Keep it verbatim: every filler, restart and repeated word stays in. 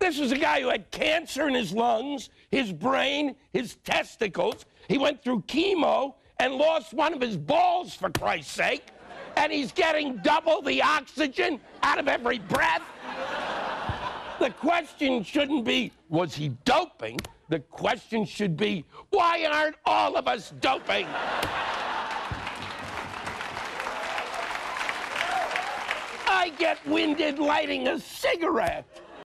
This is a guy who had cancer in his lungs, his brain, his testicles. He went through chemo and lost one of his balls, for Christ's sake. And he's getting double the oxygen out of every breath. The question shouldn't be, was he doping? The question should be, why aren't all of us doping? I get winded lighting a cigarette.